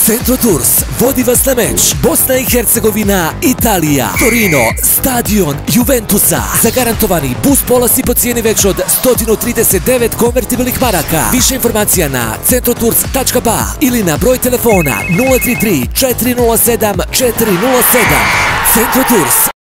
Centro Tours vodi vas na meč Bosna i Hercegovina, Italija, Torino, stadion Juventusa. Zagarantovani bus polazi po cijeni već od 139 konvertibilnih maraka. Više informacija na centrotours.ba ili na broj telefona 033 407 407. Centro Tours,